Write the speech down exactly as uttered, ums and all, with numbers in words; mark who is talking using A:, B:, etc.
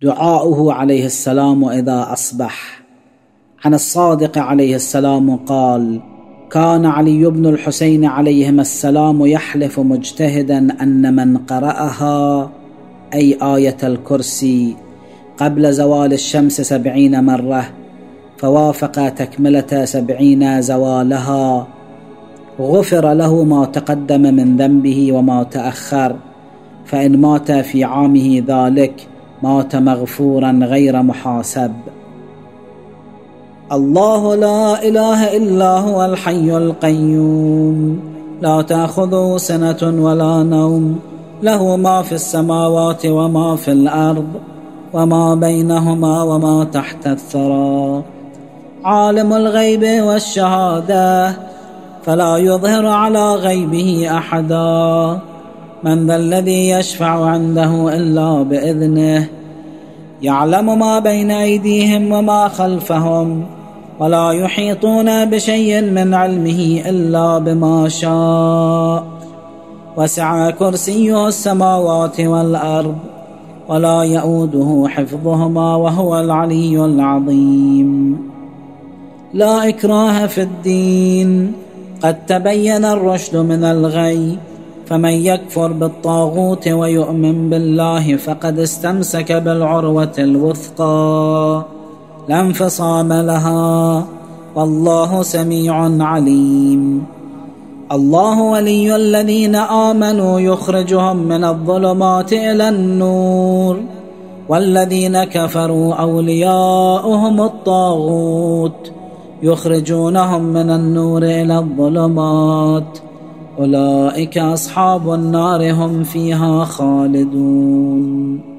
A: دعاؤه عليه السلام إذا أصبح. عن الصادق عليه السلام قال: كان علي بن الحسين عليهما السلام يحلف مجتهدا أن من قرأها أي آية الكرسي قبل زوال الشمس سبعين مرة فوافق تكملة سبعين زوالها غفر له ما تقدم من ذنبه وما تأخر، فإن مات في عامه ذلك مات مغفورا غير محاسب. الله لا إله إلا هو الحي القيوم لا تأخذه سنة ولا نوم، له ما في السماوات وما في الأرض وما بينهما وما تحت الثرى، عالم الغيب والشهادة فلا يظهر على غيبه أحدا، من ذا الذي يشفع عنده إلا بإذنه، يعلم ما بين أيديهم وما خلفهم ولا يحيطون بشيء من علمه إلا بما شاء، وسع كرسيه السماوات والأرض ولا يؤوده حفظهما وهو العلي العظيم. لا إكراه في الدين، قد تبين الرشد من الغي، فمن يكفر بالطاغوت ويؤمن بالله فقد استمسك بالعروة الوثقى لا انفصام لها، والله سميع عليم. الله ولي الذين آمنوا يخرجهم من الظلمات إلى النور، والذين كفروا أولياؤهم الطاغوت يخرجونهم من النور إلى الظلمات، أولئك أصحاب النار هم فيها خالدون.